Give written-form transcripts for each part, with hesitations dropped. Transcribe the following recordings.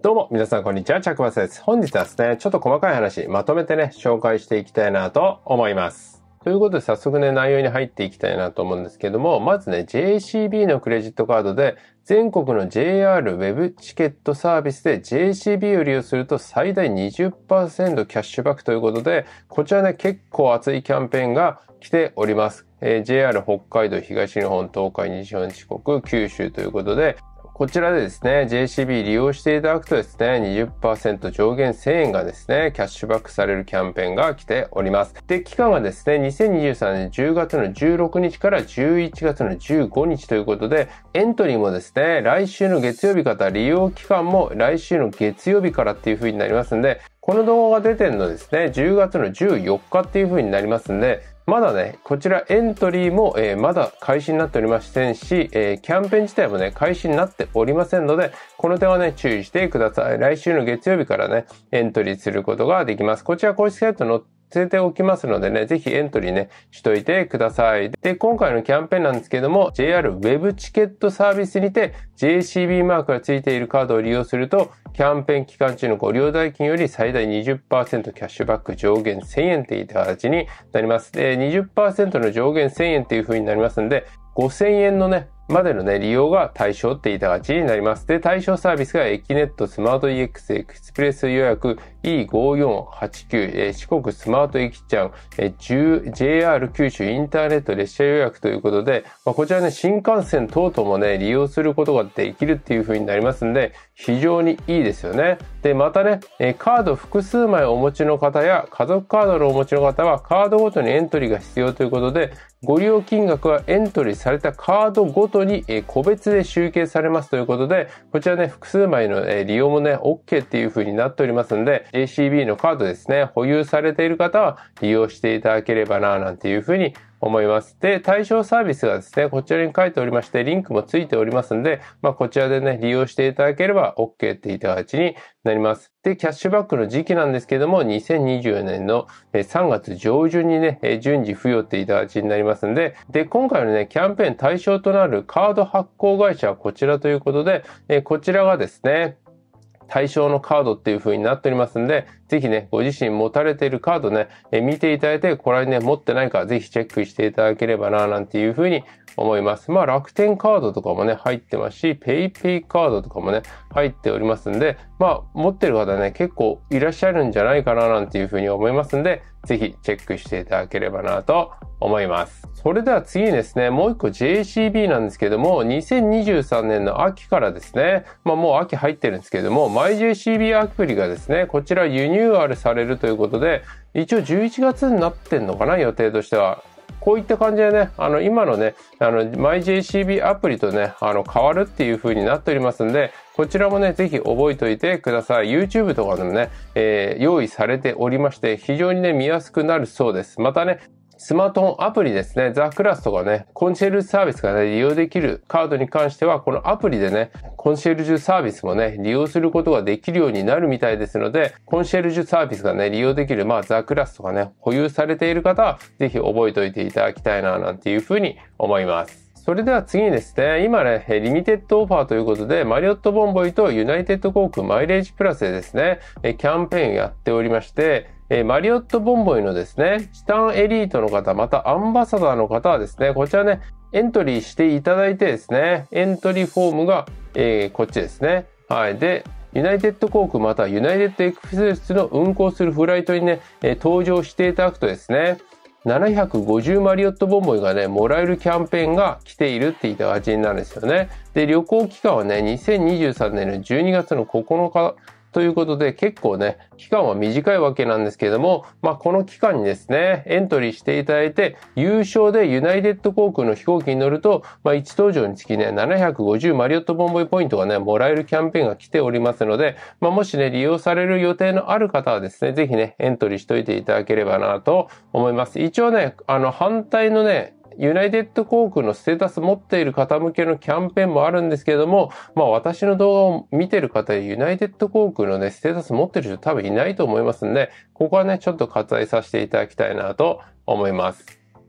どうも皆さんこんにちは、チャックバスです。本日はですね、ちょっと細かい話まとめてね、紹介していきたいなと思います。ということで早速ね、内容に入っていきたいなと思うんですけども、まずね、JCB のクレジットカードで全国の JR ウェブチケットサービスで JCB を利用すると最大 20% キャッシュバックということで、こちらね、結構熱いキャンペーンが来ております。JR 北海道、東日本、東海、西日本、四国、九州ということで、こちらでですね、JCB 利用していただくとですね、20% 上限1000円がですね、キャッシュバックされるキャンペーンが来ております。で、期間がですね、2023年10月の16日から11月の15日ということで、エントリーもですね、来週の月曜日から利用期間も来週の月曜日からっていう風になりますんで、この動画が出てるのですね、10月の14日っていう風になりますんで、まだね、こちらエントリーも、まだ開始になっておりませんし、キャンペーン自体もね、開始になっておりませんので、この点はね、注意してください。来週の月曜日からね、エントリーすることができます。こちら公式サイト載せておきますのでね、ぜひエントリーね、しといてください。で、今回のキャンペーンなんですけども、JR ウェブチケットサービスにて JCB マークが付いているカードを利用すると、キャンペーン期間中のご利用代金より最大 20% キャッシュバック上限1000円といった形になります。で、20% の上限1000円っていう風になりますんで、5000円のね、までのね、利用が対象っていった形になります。で、対象サービスがエキネットスマート EX エクスプレス予約 E5489、四国スマート駅ちゃん、JR 九州インターネット列車予約ということで、こちらね、新幹線等々もね、利用することができるっていう風になりますんで、非常にいいですよね。で、またね、カード複数枚お持ちの方や家族カードのお持ちの方はカードごとにエントリーが必要ということで、ご利用金額はエントリーされたカードごとに個別で集計されますということで、こちらね、複数枚の利用もね、OK っていう風になっておりますんで、JCB のカードですね、保有されている方は利用していただければな、なんていう風に思います。で、対象サービスがですね、こちらに書いておりまして、リンクもついておりますんで、こちらでね、利用していただければ OK っていった形になります。で、キャッシュバックの時期なんですけども、2024年の3月上旬にね、順次付与っていった形になりますんで、で、今回のね、キャンペーン対象となるカード発行会社はこちらということで、こちらがですね、対象のカードっていう風になっておりますんで、ぜひね、ご自身持たれているカードね、見ていただいて、これね、持ってないかぜひチェックしていただければな、なんていう風に思います。楽天カードとかもね、入ってますし、ペイペイカードとかもね、入っておりますんで、持ってる方ね、結構いらっしゃるんじゃないかな、なんていう風に思いますんで、ぜひチェックしていただければな、と思います。それでは次にですね、もう一個 JCB なんですけども、2023年の秋からですね、もう秋入ってるんですけども、MyJCB アプリがですね、こちらユニューアルされるということで、一応11月になってんのかな、予定としては。こういった感じでね、今のね、MyJCB アプリとね、変わるっていう風になっておりますんで、こちらもね、ぜひ覚えておいてください。YouTube とかでもね、用意されておりまして、非常にね、見やすくなるそうです。またね、スマートフォンアプリですね、ザクラスとかね、コンシェルジュサービスがね、利用できるカードに関しては、このアプリでね、コンシェルジュサービスもね、利用することができるようになるみたいですので、コンシェルジュサービスがね、利用できる、ザクラスとかね、保有されている方は、ぜひ覚えておいていただきたいな、なんていうふうに思います。それでは次にですね、今ね、リミテッドオファーということで、マリオットボンボイとユナイテッド航空マイレージプラスでですね、キャンペーンやっておりまして、マリオットボンボイのですね、チタンエリートの方、またアンバサダーの方はですね、こちらね、エントリーしていただいてですね、エントリーフォームが、こっちですね。はい。で、ユナイテッド航空またはユナイテッドエクスプレスの運航するフライトにね、搭乗していただくとですね、750マリオットボンボイがね、もらえるキャンペーンが来ているっていった形になるんですよね。で、旅行期間はね、2023年の12月の9日ということで、結構ね、期間は短いわけなんですけれども、この期間にですね、エントリーしていただいて、優勝でユナイテッド航空の飛行機に乗ると、1搭乗につきね、750マリオットボンボイポイントがね、もらえるキャンペーンが来ておりますので、もしね、利用される予定のある方はですね、ぜひね、エントリーしといていただければなと思います。一応ね、反対のね、ユナイテッド航空のステータス持っている方向けのキャンペーンもあるんですけれども、私の動画を見てる方でユナイテッド航空のね、ステータス持ってる人多分いないと思いますんで、ここはね、ちょっと割愛させていただきたいなと思います。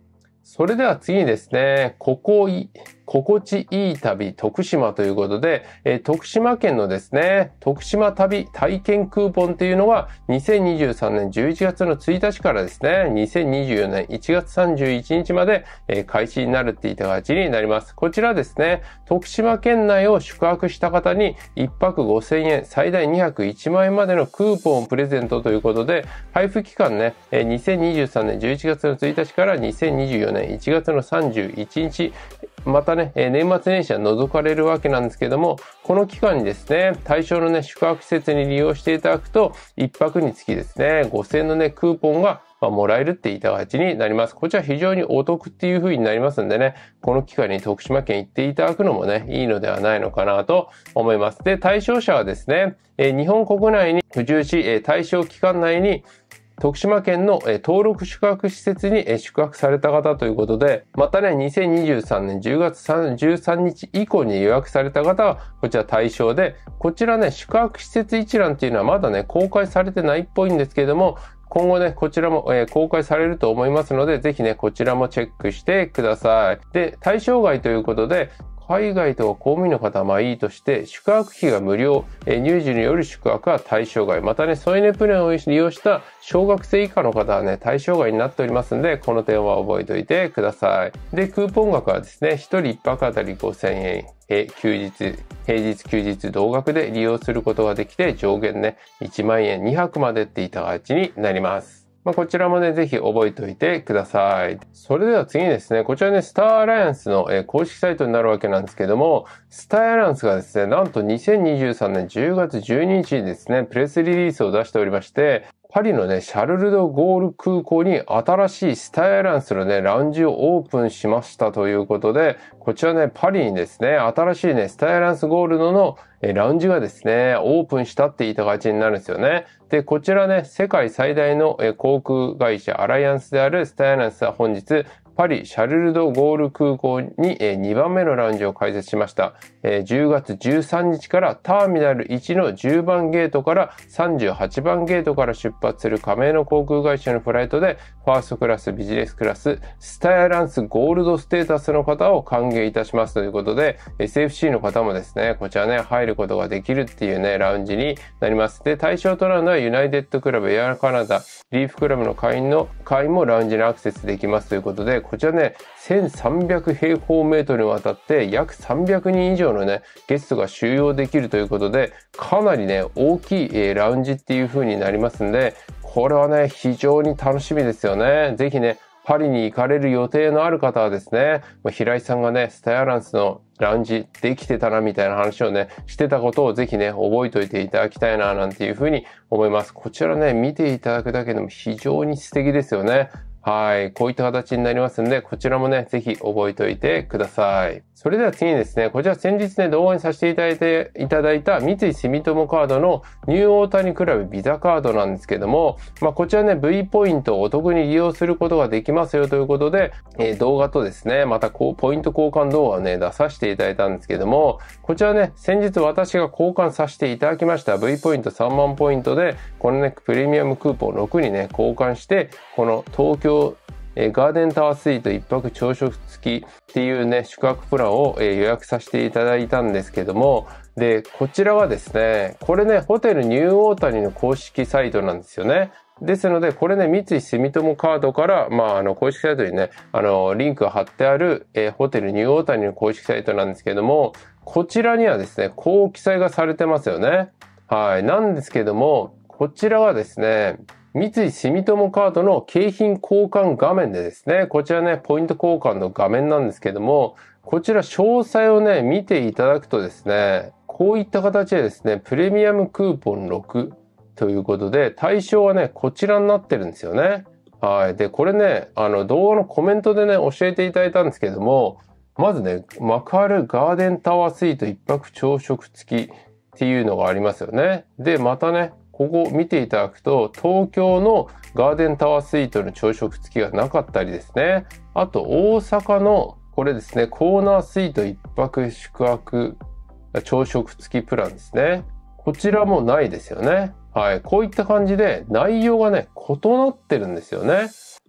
それでは次にですね、心地いい旅徳島ということで、徳島県のですね、徳島旅体験クーポンというのが2023年11月の1日からですね、2024年1月31日まで、開始になるっていった形になります。こちらですね、徳島県内を宿泊した方に1泊5000円、最大2泊1万円までのクーポンをプレゼントということで、配布期間ね、2023年11月の1日から2024年1月の31日、またね、年末年始は除かれるわけなんですけども、この期間にですね、対象のね、宿泊施設に利用していただくと、1泊につきですね、5000円のね、クーポンがもらえるっていった形になります。こちら非常にお得っていう風になりますんでね、この機会に徳島県行っていただくのもね、いいのではないのかなと思います。で、対象者はですね、日本国内に居住し、対象期間内に徳島県の登録宿泊施設に宿泊された方ということで、またね、2023年10月13日以降に予約された方は、こちら対象で、こちらね、宿泊施設一覧っていうのはまだね、公開されてないっぽいんですけれども、今後ね、こちらも公開されると思いますので、ぜひね、こちらもチェックしてください。で、対象外ということで、海外とか公務員の方はまあいいとして、宿泊費が無料、乳児による宿泊は対象外、またね、添い寝プランを利用した小学生以下の方はね、対象外になっておりますので、この点は覚えておいてください。で、クーポン額はですね、1人1泊あたり5000円、平日休日同額で利用することができて、上限ね、1万円2泊までっていった形になります。こちらもね、ぜひ覚えておいてください。それでは次にですね、こちらね、スターアライアンスの公式サイトになるわけなんですけども、スターアライアンスがですね、なんと2023年10月12日にですね、プレスリリースを出しておりまして、パリのね、シャルル・ド・ゴール空港に新しいスターアライアンスのね、ラウンジをオープンしましたということで、こちらね、パリにですね、新しいね、スターアライアンスゴールドのラウンジがですね、オープンしたって言った形になるんですよね。で、こちらね、世界最大の航空会社アライアンスであるスターアライアンスは本日、パリ・シャルル・ド・ゴール空港に2番目のラウンジを開設しました。10月13日からターミナル1の10番ゲートから38番ゲートから出発する加盟の航空会社のフライトで、ファーストクラス、ビジネスクラス、スターアライアンスゴールドステータスの方を歓迎いたしますということで、SFC の方もですね、こちらね、入ることができるっていうね、ラウンジになります。で、対象となるのはユナイテッドクラブ、エアカナダ、リーフクラブの会員もラウンジにアクセスできますということで、こちらね、1300平方メートルにわたって約300人以上のね、ゲストが収容できるということで、かなりね、大きいラウンジっていう風になりますんで、これはね、非常に楽しみですよね。ぜひね、パリに行かれる予定のある方はですね、平井さんがね、スタイアランスのラウンジできてたなみたいな話をね、してたことをぜひね、覚えておいていただきたいななんていうふうに思います。こちらね、見ていただくだけでも非常に素敵ですよね。はい。こういった形になりますので、こちらもね、ぜひ覚えておいてください。それでは次にですね、こちら先日ね、動画にさせていただいた三井住友カードのニューオータニクラブビザカードなんですけども、こちらね、V ポイントをお得に利用することができますよということで、動画とですね、またポイント交換動画をね、出させていただいたんですけども、こちらね、先日私が交換させていただきました V ポイント3万ポイントで、このね、プレミアムクーポン6にね、交換して、この東京ガーデンタワースイート1泊朝食付きっていうね、宿泊プランを予約させていただいたんですけども、で、こちらはですね、これね、ホテルニューオータニの公式サイトなんですよね。ですので、これね、三井住友カードから、公式サイトにね、リンクが貼ってある、ホテルニューオータニの公式サイトなんですけども、こちらにはですね、こう記載がされてますよね。はい。なんですけども、こちらはですね、三井住友カードの景品交換画面でですね、こちらね、ポイント交換の画面なんですけども、こちら詳細をね、見ていただくとですね、こういった形でですね、プレミアムクーポン6ということで、対象はね、こちらになってるんですよね。はい。で、これね、動画のコメントでね、教えていただいたんですけども、まずね、幕張ガーデンタワースイート1泊朝食付きっていうのがありますよね。で、またね、ここ見ていただくと、東京のガーデンタワースイートの朝食付きがなかったりですね。あと、大阪の、これですね、コーナースイート1泊宿泊朝食付きプランですね。こちらもないですよね。はい。こういった感じで内容がね、異なってるんですよね。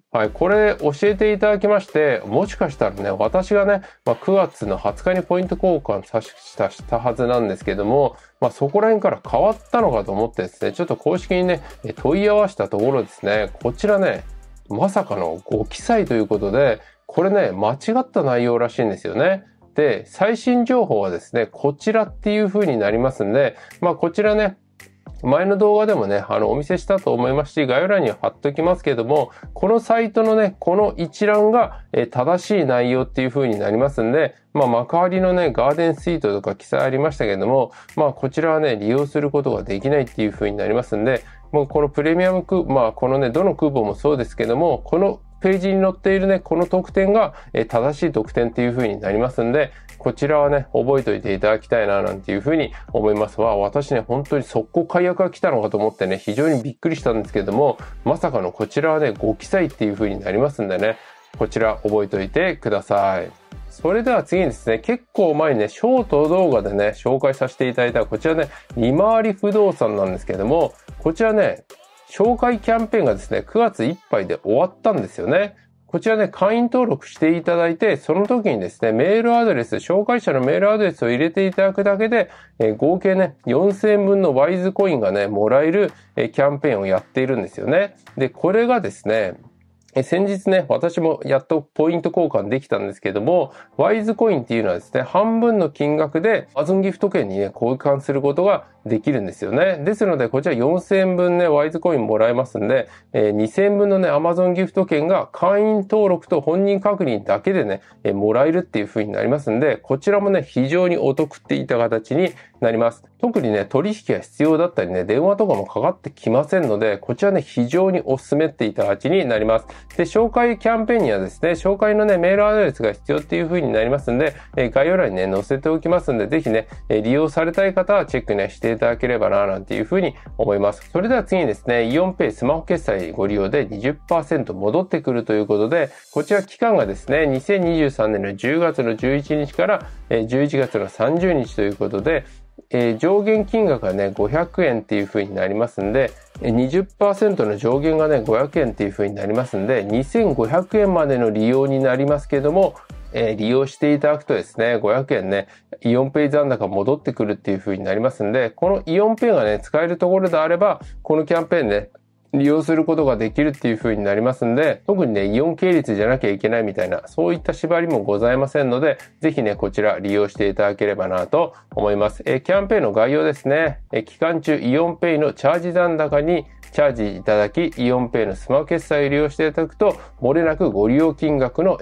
はい、これ教えていただきまして、もしかしたらね、私がね、9月の20日にポイント交換したはずなんですけども、そこら辺から変わったのかと思ってですね、ちょっと公式にね、問い合わせたところですね、こちらね、まさかのご記載ということで、これね、間違った内容らしいんですよね。で、最新情報はですね、こちらっていう風になりますんで、こちらね、前の動画でもね、お見せしたと思いますし、概要欄には貼っときますけども、このサイトのね、この一覧が、正しい内容っていう風になりますんで、幕張のね、ガーデンスイートとか記載ありましたけども、こちらはね、利用することができないっていう風になりますんで、もうこのプレミアムこのね、どのクーポンもそうですけども、このページに載っているね、この特典が正しい特典っていう風になりますんで、こちらはね、覚えておいていただきたいな、なんていう風に思いますわ。私ね、本当に速攻解約が来たのかと思ってね、非常にびっくりしたんですけども、まさかのこちらはね、ご記載っていう風になりますんでね、こちら覚えておいてください。それでは次にですね、結構前にね、ショート動画でね、紹介させていただいたこちらね、利回り不動産なんですけども、こちらね、紹介キャンペーンがですね、9月いっぱいで終わったんですよね。こちらね、会員登録していただいて、その時にですね、メールアドレス、紹介者のメールアドレスを入れていただくだけで、合計ね、4000円分のワイズコインがね、もらえる、キャンペーンをやっているんですよね。で、これがですね、先日ね、私もやっとポイント交換できたんですけども、ワイズコインっていうのはですね、半分の金額で Amazon ギフト券にね、交換することができるんですよね。ですので、こちら4000円分ね、ワイズコインもらえますんで、2000円分のね、Amazon ギフト券が会員登録と本人確認だけでね、もらえるっていう風になりますんで、こちらもね、非常にお得っていった形になります。特にね、取引が必要だったりね、電話とかもかかってきませんので、こちらね、非常にお勧めっていった形になります。で、紹介キャンペーンにはですね、紹介のね、メールアドレスが必要っていう風になりますんで、概要欄にね、載せておきますんで、ぜひね、利用されたい方はチェックね、していただければな、なんていう風に思います。それでは次にですね、イオンペイスマホ決済ご利用で 20% 戻ってくるということで、こちら期間がですね、2023年の10月の11日から11月の30日ということで、上限金額がね、500円っていう風になりますんで、20% の上限がね、500円っていう風になりますんで、2500円までの利用になりますけども、利用していただくとですね、500円ね、イオンペイ残高戻ってくるっていう風になりますんで、このイオンペイがね、使えるところであれば、このキャンペーンね、利用することができるっていう風になりますんで、特にね、イオン系列じゃなきゃいけないみたいな、そういった縛りもございませんので、ぜひね、こちら利用していただければなと思います。キャンペーンの概要ですね。期間中、イオンペイのチャージ残高にチャージいただき、イオンペイのスマホ決済を利用していただくと、漏れなくご利用金額の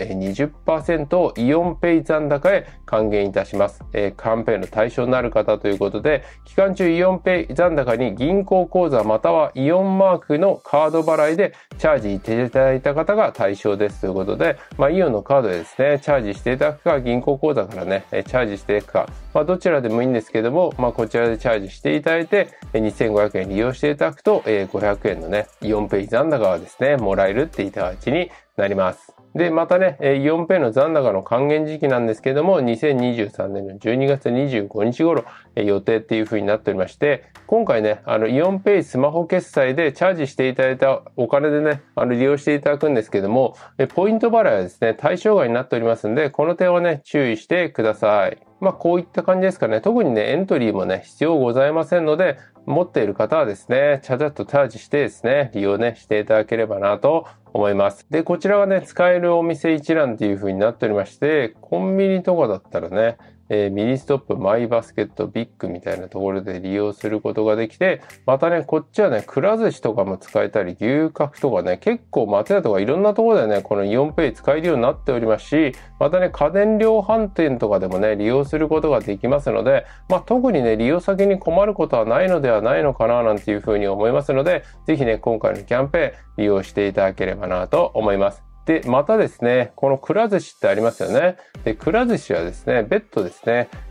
20% をイオンペイ残高へ還元いたします。キャンペーンの対象になる方ということで、期間中イオンペイ残高に銀行口座またはイオンマークのカード払いでチャージしていただいた方が対象ですということで、イオンのカードでですね、チャージしていただくか、銀行口座からね、チャージしていくか、どちらでもいいんですけども、こちらでチャージしていただいて、2500円利用していただくと、500円のね、イオンペイ残高がですね、もらえるっていった形になります。で、またね、イオンペイの残高の還元時期なんですけども、2023年の12月25日頃、予定っていう風になっておりまして、今回ね、イオンペイスマホ決済でチャージしていただいたお金でね、利用していただくんですけども、ポイント払いはですね、対象外になっておりますんで、この点はね、注意してください。こういった感じですかね。特にね、エントリーもね、必要ございませんので、持っている方はですね、ちゃちゃっとチャージしてですね、利用ね、していただければなと思います。で、こちらがね、使えるお店一覧っていう風になっておりまして、コンビニとかだったらね、ミニストップ、マイバスケット、ビッグみたいなところで利用することができて、またね、こっちはね、くら寿司とかも使えたり、牛角とかね、結構松屋とかいろんなところでね、このイオンペイ使えるようになっておりますし、またね、家電量販店とかでもね、利用することができますので、特にね、利用先に困ることはないのではないのかな、なんていうふうに思いますので、ぜひね、今回のキャンペーン利用していただければなと思います。で、またですね、このくら寿司ってありますよね。で、くら寿司はですね、別途ですね、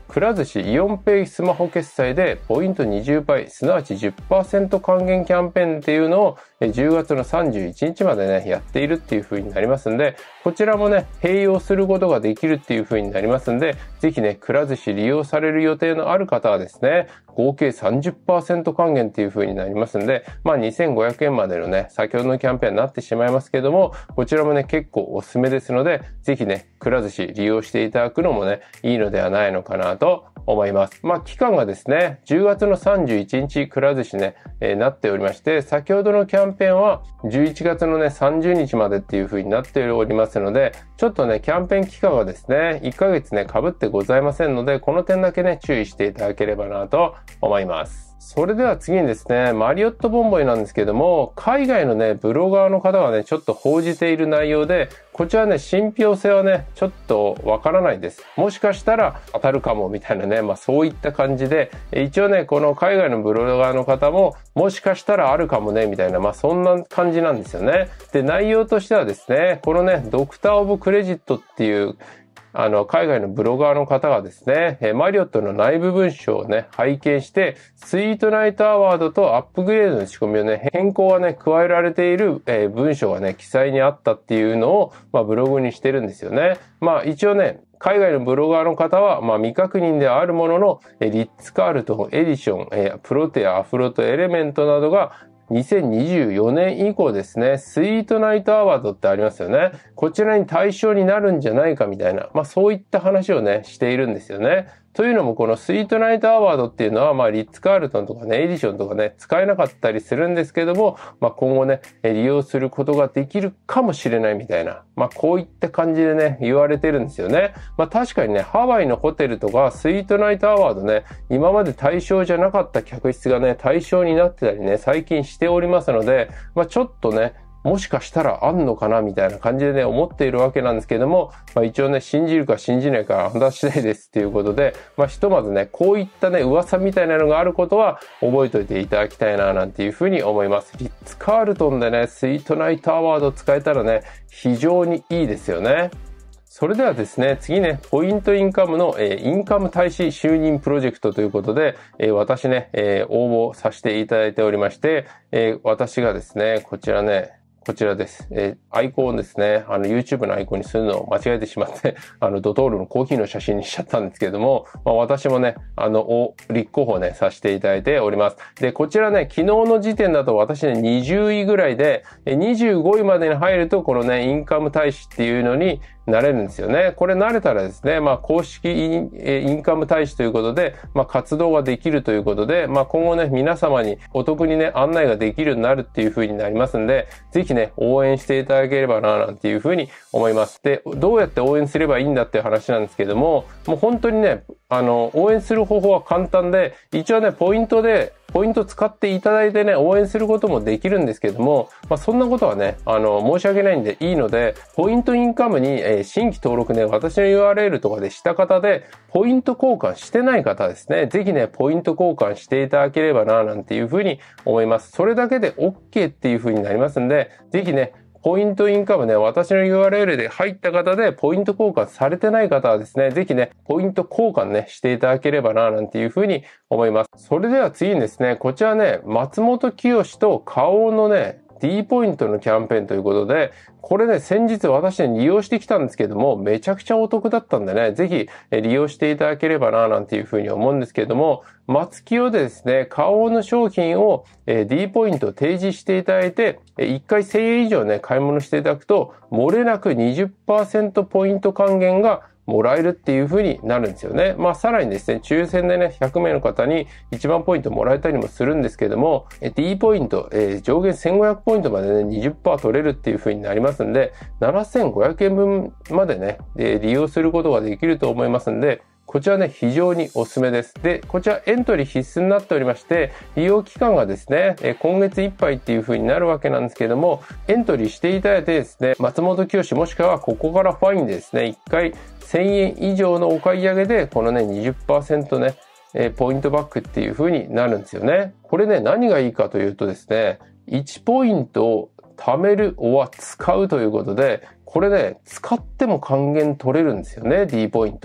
くら寿司イオンペイスマホ決済でポイント20倍、すなわち 10% 還元キャンペーンっていうのを10月の31日までね、やっているっていう風になりますんで、こちらもね、併用することができるっていう風になりますんで、ぜひね、くら寿司利用される予定のある方はですね、合計 30% 還元っていう風になりますんで、2500円までのね、先ほどのキャンペーンになってしまいますけども、こちらもね、結構おすすめですので、ぜひね、くら寿司利用していただくのもね、いいのではないのかなと思います。期間がですね、10月の31日くら寿司ね、なっておりまして、先ほどのキャンペーンは11月のね、30日までっていう風になっておりますので、ちょっとね、キャンペーン期間がですね、1ヶ月ね、被ってございませんので、この点だけね、注意していただければなと思います。それでは次にですね、マリオットボンボイなんですけども、海外のね、ブロガーの方がね、ちょっと報じている内容で、こちらね、信憑性はね、ちょっとわからないです。もしかしたら当たるかもみたいなね、そういった感じで、一応ね、この海外のブロガーの方も、もしかしたらあるかもね、みたいな、そんな感じなんですよね。で、内容としてはですね、このね、ドクターオブクレジットっていう、海外のブロガーの方がですね、マリオットの内部文書をね、拝見して、スイートナイトアワードとアップグレードの仕込みをね、変更がね、加えられている、文書がね、記載にあったっていうのを、ブログにしてるんですよね。一応ね、海外のブロガーの方は、未確認ではあるものの、リッツ・カールトン、エディション、プロテア、アフロト、エレメントなどが、2024年以降ですね、スイートナイトアワードってありますよね。こちらに対象になるんじゃないかみたいな、そういった話をね、しているんですよね。というのもこのスイートナイトアワードっていうのは、リッツ・カールトンとかね、エディションとかね、使えなかったりするんですけども、今後ね、利用することができるかもしれないみたいな、こういった感じでね、言われてるんですよね。確かにね、ハワイのホテルとかスイートナイトアワードね、今まで対象じゃなかった客室がね、対象になってたりね、最近しておりますので、ちょっとね、もしかしたらあんのかなみたいな感じでね、思っているわけなんですけども、一応ね、信じるか信じないか判断次第ですっていうことで、ひとまずね、こういったね、噂みたいなのがあることは覚えておいていただきたいな、なんていうふうに思います。リッツ・カールトンでね、スイートナイトアワード使えたらね、非常にいいですよね。それではですね、次ね、ポイントインカムの、インカム大使就任プロジェクトということで、私ね、応募させていただいておりまして、私がですね、こちらです。アイコンですね。YouTube のアイコンにするのを間違えてしまって、ドトールのコーヒーの写真にしちゃったんですけれども、私もね、立候補ね、させていただいております。で、こちらね、昨日の時点だと私ね、20位ぐらいで、25位までに入ると、このね、インカム大使っていうのになれるんですよね。これ慣れたらですね、公式インカム大使ということで、活動ができるということで、今後ね、皆様にお得にね、案内ができるようになるっていう風になりますんで、ぜひね、応援していただければな、なんていう風に思います。で、どうやって応援すればいいんだっていう話なんですけども、もう本当にね、応援する方法は簡単で、一応ね、ポイント使っていただいてね、応援することもできるんですけども、そんなことはね、申し訳ないんでいいので、ポイントインカムに、新規登録ね、私の URL とかでした方で、ポイント交換してない方ですね、ぜひね、ポイント交換していただければな、なんていうふうに思います。それだけで OK っていうふうになりますんで、ぜひね、ポイントインカムね、私の URL で入った方でポイント交換されてない方はですね、ぜひね、ポイント交換ね、していただければな、なんていうふうに思います。それでは次にですね、こちらね、松本清と花王のね、D ポイントのキャンペーンということで、これね、先日私ね、利用してきたんですけども、めちゃくちゃお得だったんでね、ぜひ利用していただければな、なんていうふうに思うんですけれども、松清でですね、花王の商品を D ポイントを提示していただいて、1回1000円以上ね、買い物していただくと、漏れなく 20% ポイント還元がもらえるっていう風になるんですよね。さらにですね、抽選でね、100名の方に1万ポイントもらえたりもするんですけども、D ポイント、上限1500ポイントまでね、20% 取れるっていう風になりますんで、7500円分までね、利用することができると思いますんで、こちらね、非常におすすめです。で、こちらエントリー必須になっておりまして、利用期間がですね、今月いっぱいっていう風になるわけなんですけども、エントリーしていただいてですね、松本清もしくはここからファインでですね、1回1000円以上のお買い上げで、このね、20% ね、ポイントバックっていう風になるんですよね。これね、何がいいかというとですね、1ポイントを貯めるは使うということで、これね、使っても還元取れるんですよね、D ポイント。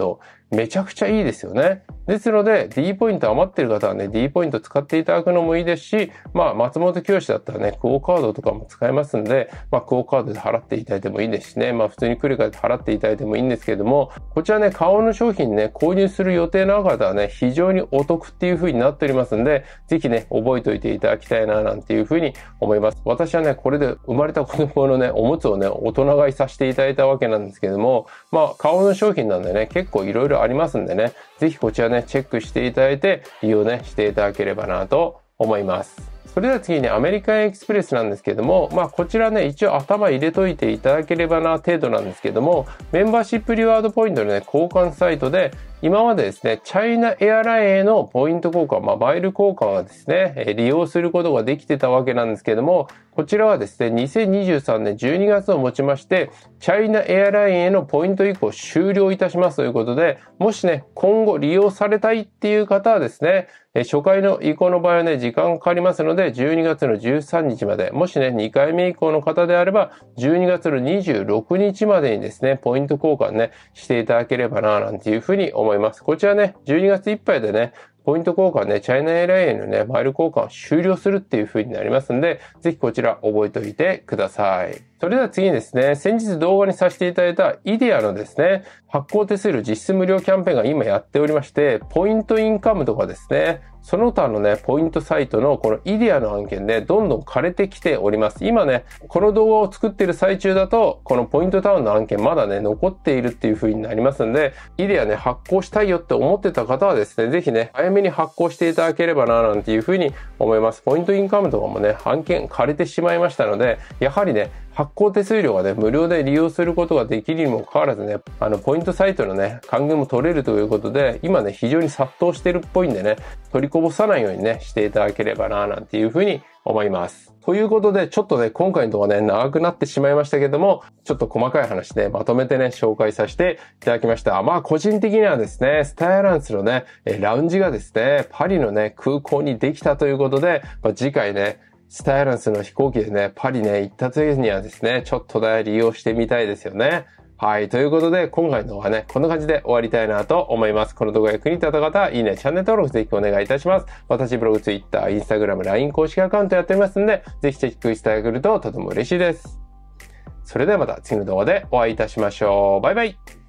めちゃくちゃいいですよね。ですので、D ポイント余ってる方はね、D ポイント使っていただくのもいいですし、松本清だったらね、クオカードとかも使えますんで、クオカードで払っていただいてもいいですしね、普通にクレカで払っていただいてもいいんですけども、こちらね、顔の商品ね、購入する予定の方はね、非常にお得っていう風になっておりますんで、ぜひね、覚えておいていただきたいな、なんていう風に思います。私はね、これで生まれた子供のね、おむつをね、大人買いさせていただいたわけなんですけども、顔の商品なんでね、結構いろいろありますんでね、ぜひこちらね、チェックしていただいて、利用ね、していただければなと思います。それでは次にアメリカンエクスプレスなんですけども、こちらね、一応頭入れといていただければな程度なんですけども、メンバーシップリワードポイントのね、交換サイトで、今までですね、チャイナエアラインへのポイント交換、マイル交換はですね、利用することができてたわけなんですけども、こちらはですね、2023年12月をもちまして、チャイナエアラインへのポイント移行終了いたしますということで、もしね、今後利用されたいっていう方はですね、初回の移行の場合はね、時間かかりますので、12月の13日まで、もしね、2回目以降の方であれば、12月の26日までにですね、ポイント交換ね、していただければな、なんていうふうに思います。こちらね、12月いっぱいでね、ポイント交換ね、チャイナエアラインのね、マイル交換を終了するっていう風になりますんで、ぜひこちら覚えておいてください。それでは次にですね、先日動画にさせていただいたイデアのですね、発行手数料実質無料キャンペーンが今やっておりまして、ポイントインカムとかですね、その他のね、ポイントサイトのこのイデアの案件でどんどん枯れてきております。今ね、この動画を作っている最中だと、このポイントタウンの案件まだね、残っているっていう風になりますんで、イデアね、発行したいよって思ってた方はですね、ぜひね、早めに発行していただければな、なんていう風に思います。ポイントインカムとかもね、案件枯れてしまいましたので、やはりね、発行手数料がね、無料で利用することができるにもかかわらずね、ポイントサイトのね、還元も取れるということで、今ね、非常に殺到してるっぽいんでね、取りこぼさないようにね、していただければな、なんていうふうに思います。ということで、ちょっとね、今回の動画ね、長くなってしまいましたけども、ちょっと細かい話ね、まとめてね、紹介させていただきました。個人的にはですね、スタイアランスのね、ラウンジがですね、パリのね、空港にできたということで、次回ね、スタイアランスの飛行機でね、パリね、行った時にはですね、ちょっとね、利用してみたいですよね。はい。ということで、今回の動画ね、こんな感じで終わりたいなと思います。この動画が役に立った方は、いいね、チャンネル登録ぜひお願いいたします。私、ブログ、Twitter、Instagram、LINE 公式アカウントやっておりますんで、ぜひチェックしていただけるととても嬉しいです。それではまた次の動画でお会いいたしましょう。バイバイ。